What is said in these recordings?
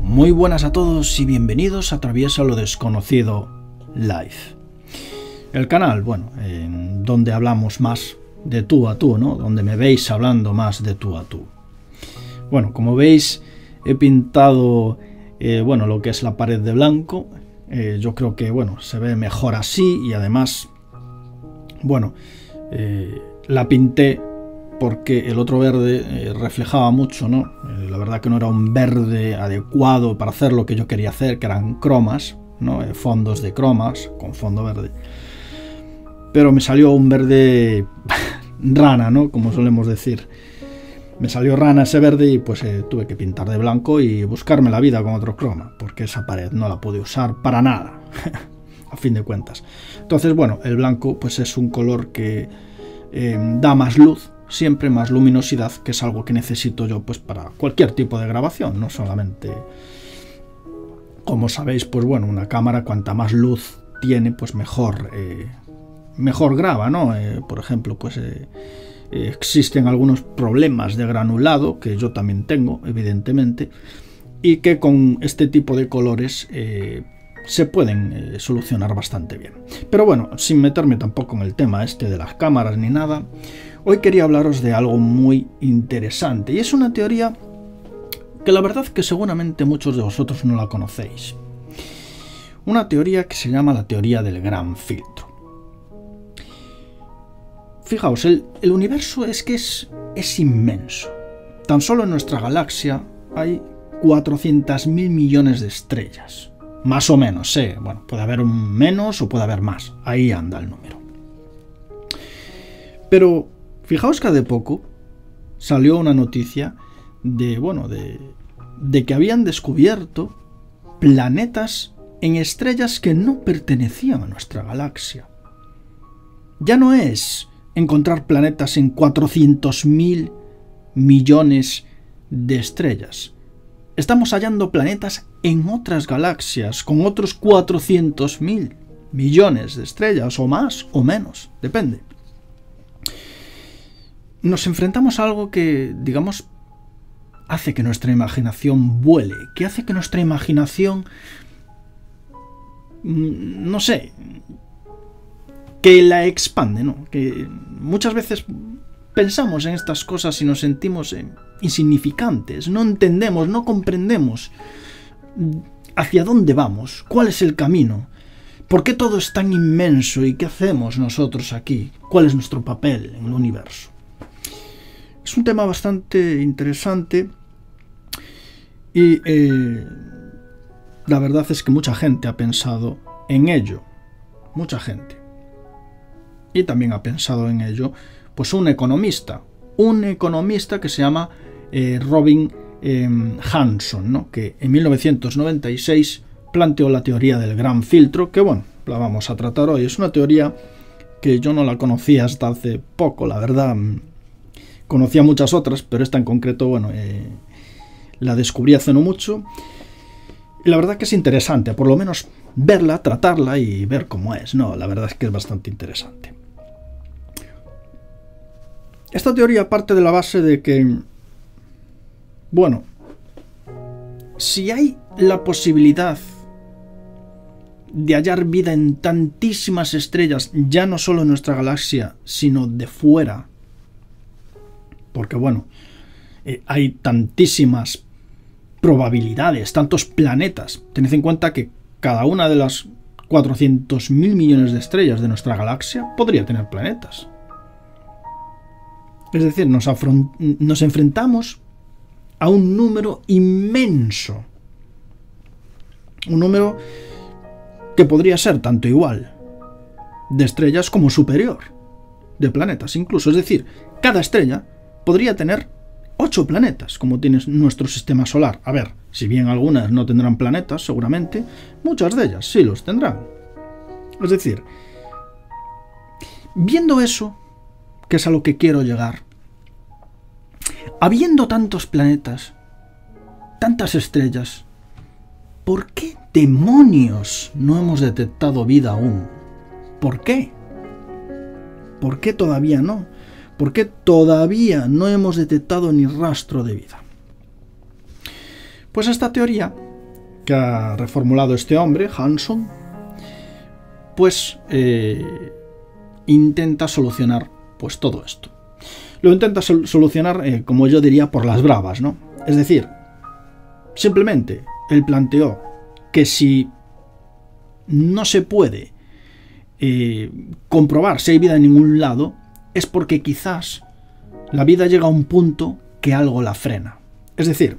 Muy buenas a todos y bienvenidos a Atraviesa lo Desconocido Live. El canal, en donde hablamos más de tú a tú, ¿no? Donde me veis hablando más de tú a tú. Bueno, como veis, he pintado, lo que es la pared de blanco. Yo creo que, se ve mejor así y además, la pinté porque el otro verde reflejaba mucho, ¿no? La verdad que no era un verde adecuado para hacer lo que yo quería hacer, que eran cromas, ¿no? Fondos de cromas con fondo verde. Pero me salió un verde rana, ¿no? Como solemos decir. Me salió rana ese verde y pues tuve que pintar de blanco y buscarme la vida con otro croma, porque esa pared no la pude usar para nada, a fin de cuentas. Entonces, el blanco pues es un color que da más luz, siempre más luminosidad, que es algo que necesito yo pues para cualquier tipo de grabación, no solamente, como sabéis, pues una cámara cuanta más luz tiene, pues mejor graba, ¿no? Por ejemplo, existen algunos problemas de granulado, que yo también tengo, evidentemente, y que con este tipo de colores se pueden solucionar bastante bien. Pero sin meterme tampoco en el tema de las cámaras ni nada, hoy quería hablaros de algo muy interesante, y es una teoría que la verdad que seguramente muchos de vosotros no la conocéis. Una teoría que se llama la teoría del gran filtro. Fijaos, el universo es inmenso. Tan solo en nuestra galaxia hay 400.000 millones de estrellas. Más o menos, puede haber menos o puede haber más. Ahí anda el número. Pero fijaos que hace poco salió una noticia de que habían descubierto planetas en estrellas que no pertenecían a nuestra galaxia. Ya no es encontrar planetas en 400.000 millones de estrellas. Estamos hallando planetas en otras galaxias con otros 400.000 millones de estrellas, o más o menos, depende. Nos enfrentamos a algo que, digamos, hace que nuestra imaginación vuele, que hace que nuestra imaginación, que la expande, ¿no? Que muchas veces pensamos en estas cosas y nos sentimos insignificantes, no entendemos, no comprendemos hacia dónde vamos, cuál es el camino, por qué todo es tan inmenso y qué hacemos nosotros aquí, cuál es nuestro papel en el universo. Es un tema bastante interesante y la verdad es que mucha gente ha pensado en ello, mucha gente. Y también ha pensado en ello pues un economista que se llama Robin Hanson, ¿no? Que en 1996 planteó la teoría del gran filtro, que la vamos a tratar hoy. Es una teoría que yo no la conocía hasta hace poco, la verdad. Conocía muchas otras, pero esta en concreto, la descubrí hace no mucho. Y la verdad que es interesante, por lo menos verla, tratarla y ver cómo es, ¿no? La verdad es que es bastante interesante. Esta teoría parte de la base de que, si hay la posibilidad de hallar vida en tantísimas estrellas, ya no solo en nuestra galaxia, sino de fuera, porque hay tantísimas probabilidades, tantos planetas. Tened en cuenta que cada una de las 400.000 millones de estrellas de nuestra galaxia podría tener planetas. Es decir, nos enfrentamos a un número inmenso. Un número que podría ser tanto igual de estrellas como superior de planetas incluso. Es decir, cada estrella podría tener 8 planetas, como tiene nuestro sistema solar. A ver, si bien algunas no tendrán planetas, seguramente, muchas de ellas sí los tendrán. Es decir, viendo eso, que es a lo que quiero llegar, habiendo tantos planetas, tantas estrellas, ¿por qué demonios no hemos detectado vida aún? ¿Por qué? ¿Por qué todavía no? ¿Por qué todavía no hemos detectado ni rastro de vida? Pues esta teoría que ha reformulado este hombre, Hanson, pues intenta solucionar pues todo esto. Lo intenta solucionar, como yo diría, por las bravas, ¿no? Es decir, simplemente él planteó que si no se puede comprobar si hay vida en ningún lado, es porque quizás la vida llega a un punto que algo la frena. Es decir,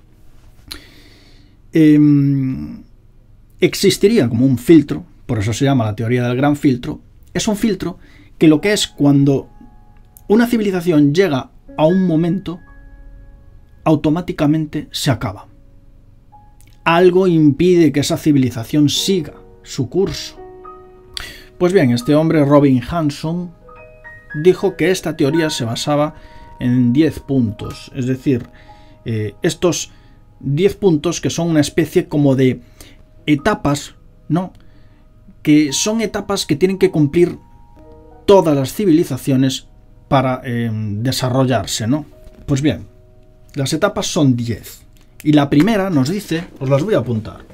existiría como un filtro, por eso se llama la teoría del gran filtro. Es un filtro que lo que es cuando una civilización llega a un momento, automáticamente se acaba. Algo impide que esa civilización siga su curso. Pues bien, este hombre, Robin Hanson, dijo que esta teoría se basaba en 10 puntos. Es decir, estos 10 puntos que son una especie como de etapas, ¿no? Que son etapas que tienen que cumplir todas las civilizaciones para desarrollarse, ¿no? Pues bien, las etapas son 10. Y la primera nos dice, os las voy a apuntar.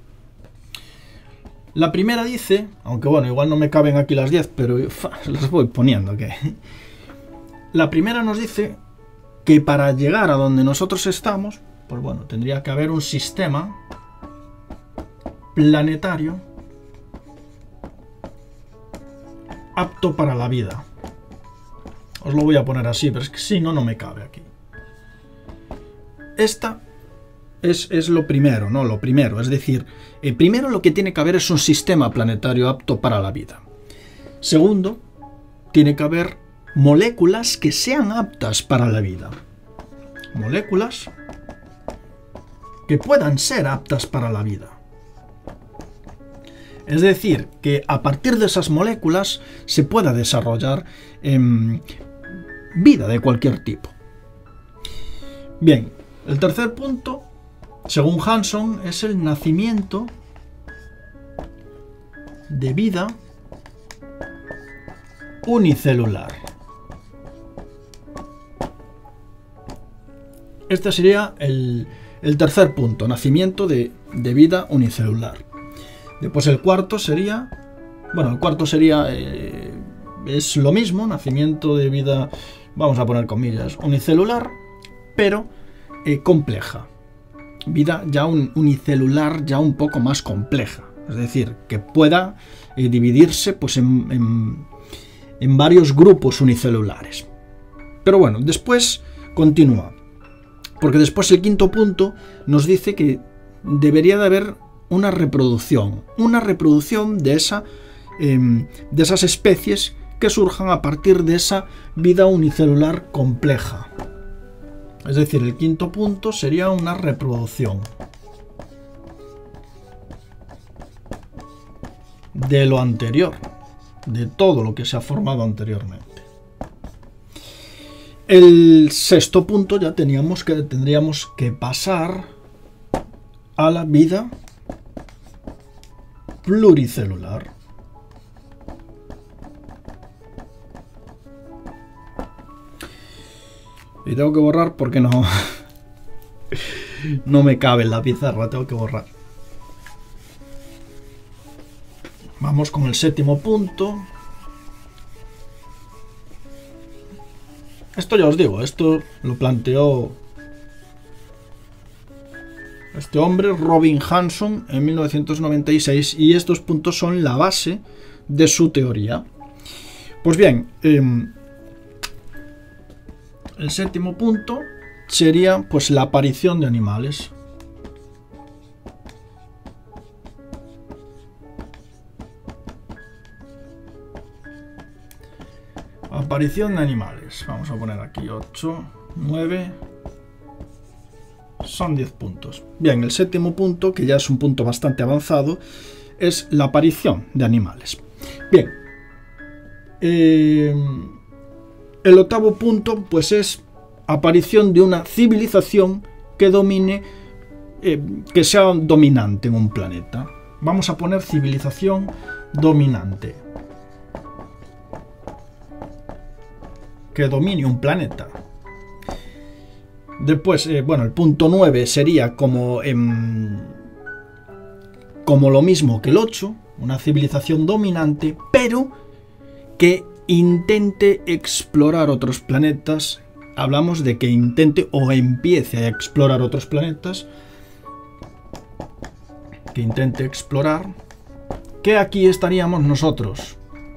La primera dice, aunque bueno, igual no me caben aquí las 10, pero las voy poniendo, ¿qué? La primera nos dice que para llegar a donde nosotros estamos, pues bueno, tendría que haber un sistema planetario apto para la vida. Os lo voy a poner así, pero es que si no, no me cabe aquí. Esta es lo primero, ¿no? Lo primero, es decir, primero lo que tiene que haber es un sistema planetario apto para la vida. Segundo, tiene que haber moléculas que sean aptas para la vida. Moléculas que puedan ser aptas para la vida. Es decir, que a partir de esas moléculas se pueda desarrollar vida de cualquier tipo. Bien, el tercer punto, según Hanson, es el nacimiento de vida unicelular. Este sería el tercer punto, nacimiento de vida unicelular. Después el cuarto sería, bueno, el cuarto sería, es lo mismo, nacimiento de vida, vamos a poner comillas, unicelular, pero compleja. Vida ya unicelular, ya un poco más compleja. Es decir, que pueda dividirse pues, en varios grupos unicelulares. Pero bueno, después continúa. Porque después el quinto punto nos dice que debería de haber una reproducción de esas especies que surjan a partir de esa vida unicelular compleja. Es decir, el quinto punto sería una reproducción de lo anterior, de todo lo que se ha formado anteriormente. El sexto punto ya tendríamos que pasar a la vida pluricelular. Y tengo que borrar porque no me cabe en la pizarra, tengo que borrar. Vamos con el séptimo punto. Esto ya os digo, esto lo planteó este hombre, Robin Hanson, en 1996, y estos puntos son la base de su teoría. Pues bien, el séptimo punto sería pues la aparición de animales. Aparición de animales. Vamos a poner aquí 8, 9... Son 10 puntos. Bien, el séptimo punto, que ya es un punto bastante avanzado, es la aparición de animales. Bien. El octavo punto, pues es aparición de una civilización que domine, que sea dominante en un planeta. Vamos a poner civilización dominante. Que domine un planeta. Después, bueno, el punto 9 sería como como lo mismo que el 8, una civilización dominante, pero que intente explorar otros planetas. Hablamos de que intente o empiece a explorar otros planetas, que intente explorar, que aquí estaríamos nosotros,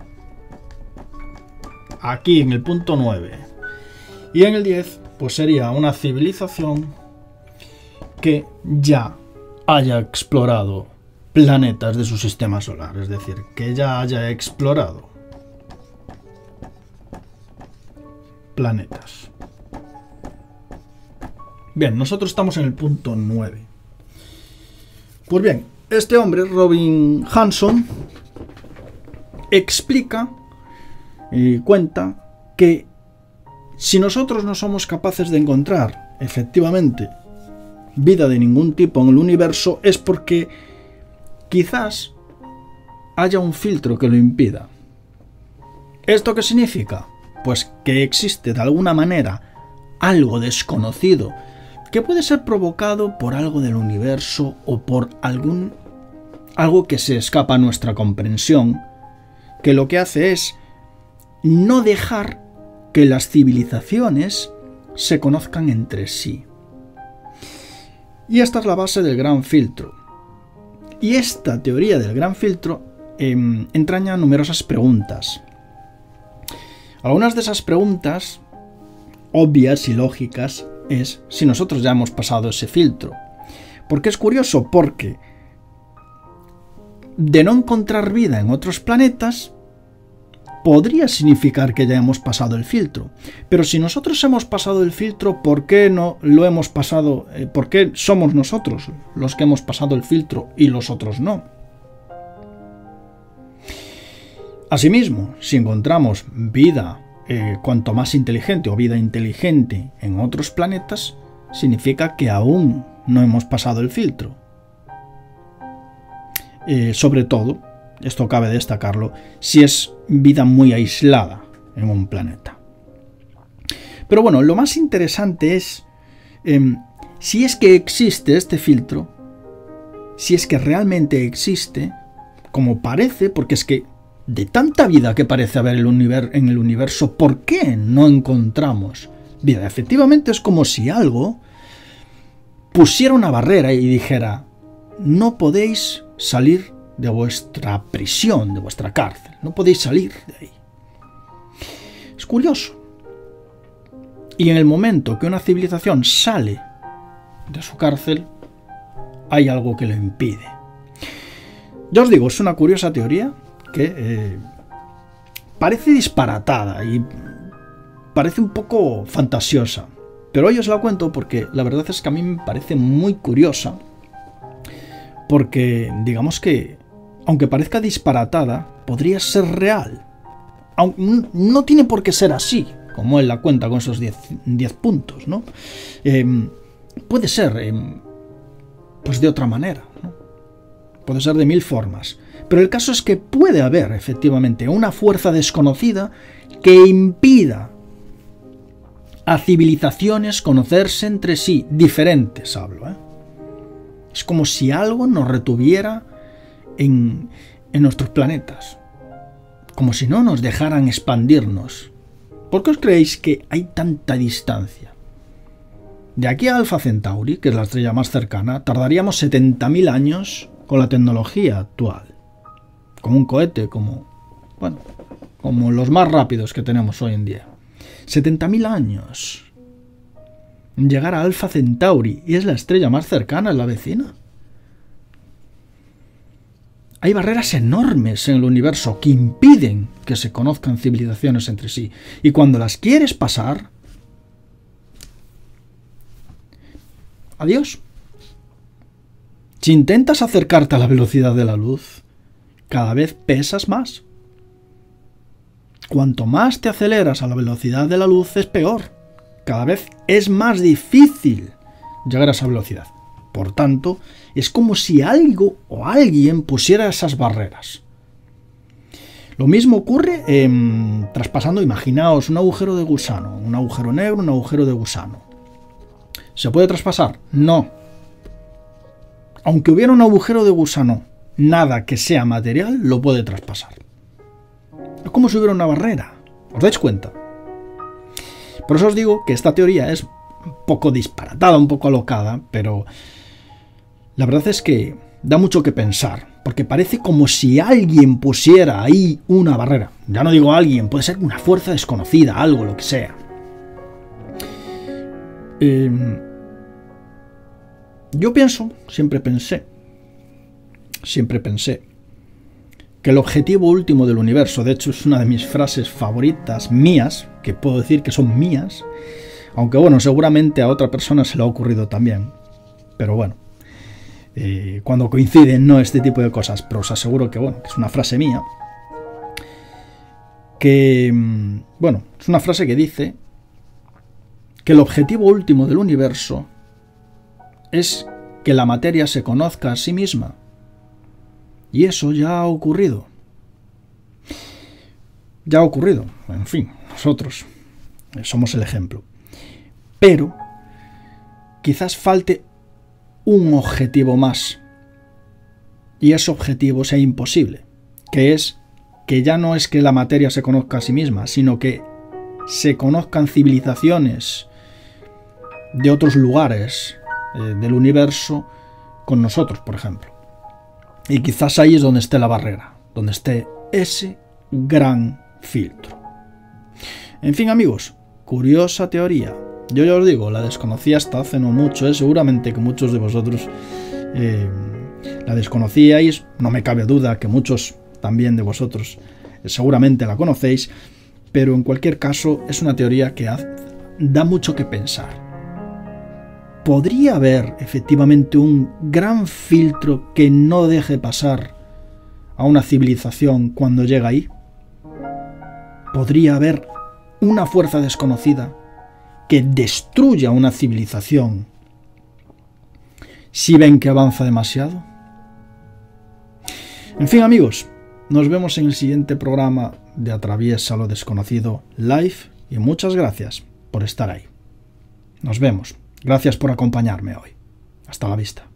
aquí en el punto 9, y en el 10 pues sería una civilización que ya haya explorado planetas de su sistema solar, es decir, que ya haya explorado planetas. Bien, nosotros estamos en el punto 9. Pues bien, este hombre, Robin Hanson, explica y cuenta que si nosotros no somos capaces de encontrar efectivamente vida de ningún tipo en el universo, es porque quizás haya un filtro que lo impida. ¿Esto qué significa? Pues que existe de alguna manera algo desconocido que puede ser provocado por algo del universo o por algo que se escapa a nuestra comprensión, que lo que hace es no dejar que las civilizaciones se conozcan entre sí. Y esta es la base del gran filtro. Y esta teoría del gran filtro entraña numerosas preguntas. Algunas de esas preguntas, obvias y lógicas, es si nosotros ya hemos pasado ese filtro. Porque es curioso, porque de no encontrar vida en otros planetas podría significar que ya hemos pasado el filtro. Pero si nosotros hemos pasado el filtro, ¿por qué no lo hemos pasado? ¿Por qué somos nosotros los que hemos pasado el filtro y los otros no? Asimismo, si encontramos vida cuanto más inteligente o vida inteligente en otros planetas, significa que aún no hemos pasado el filtro. Sobre todo, esto cabe destacarlo, si es vida muy aislada en un planeta. Pero bueno, lo más interesante es si es que existe este filtro, si es que realmente existe, como parece, porque es que de tanta vida que parece haber en el universo, ¿por qué no encontramos vida? Efectivamente es como si algo pusiera una barrera y dijera: no podéis salir de vuestra prisión, de vuestra cárcel, no podéis salir de ahí. Es curioso. Y en el momento que una civilización sale de su cárcel, hay algo que lo impide. Ya os digo, es una curiosa teoría que parece disparatada y parece un poco fantasiosa, pero hoy os la cuento porque la verdad es que a mí me parece muy curiosa, porque digamos que aunque parezca disparatada, podría ser real. No tiene por qué ser así, como él la cuenta con esos 10 puntos, ¿no? Puede ser pues de otra manera, ¿no? Puede ser de 1000 formas. Pero el caso es que puede haber, efectivamente, una fuerza desconocida que impida a civilizaciones conocerse entre sí, diferentes hablo, ¿eh? Es como si algo nos retuviera en nuestros planetas, como si no nos dejaran expandirnos. ¿Por qué os creéis que hay tanta distancia? De aquí a Alpha Centauri, que es la estrella más cercana, tardaríamos 70.000 años con la tecnología actual. Con un cohete como los más rápidos que tenemos hoy en día. 70.000 años. Llegar a Alpha Centauri, y es la estrella más cercana, es la vecina. Hay barreras enormes en el universo que impiden que se conozcan civilizaciones entre sí. Y cuando las quieres pasar, adiós. Si intentas acercarte a la velocidad de la luz, cada vez pesas más. Cuanto más te aceleras a la velocidad de la luz, es peor. Cada vez es más difícil llegar a esa velocidad. Por tanto, es como si algo o alguien pusiera esas barreras. Lo mismo ocurre traspasando, imaginaos, un agujero de gusano, un agujero negro, un agujero de gusano. ¿Se puede traspasar? No. Aunque hubiera un agujero de gusano nada que sea material lo puede traspasar. Es como si hubiera una barrera. ¿Os dais cuenta? Por eso os digo que esta teoría es un poco disparatada, un poco alocada, pero la verdad es que da mucho que pensar, porque parece como si alguien pusiera ahí una barrera. Ya no digo alguien, puede ser una fuerza desconocida, algo, lo que sea. Yo siempre pensé, que el objetivo último del universo, de hecho es una de mis frases favoritas mías, que puedo decir que son mías, aunque bueno, seguramente a otra persona se le ha ocurrido también, pero bueno, cuando coinciden, ¿no?, este tipo de cosas, pero os aseguro que bueno, que es una frase mía, que bueno, es una frase que dice que el objetivo último del universo es que la materia se conozca a sí misma. Y eso ya ha ocurrido. Ya ha ocurrido. En fin, nosotros somos el ejemplo. Pero quizás falte un objetivo más. Y ese objetivo sea imposible. Que es que ya no es que la materia se conozca a sí misma, sino que se conozcan civilizaciones de otros lugares del universo con nosotros, por ejemplo. Y quizás ahí es donde esté la barrera, donde esté ese gran filtro. En fin, amigos, curiosa teoría. Yo ya os digo, la desconocía hasta hace no mucho, seguramente que muchos de vosotros la desconocíais, no me cabe duda que muchos también de vosotros seguramente la conocéis, pero en cualquier caso es una teoría que da mucho que pensar. ¿Podría haber efectivamente un gran filtro que no deje pasar a una civilización cuando llega ahí? ¿Podría haber una fuerza desconocida que destruya una civilización si ven que avanza demasiado? En fin, amigos, nos vemos en el siguiente programa de Atraviesa lo Desconocido Live y muchas gracias por estar ahí. Nos vemos. Gracias por acompañarme hoy. Hasta la vista.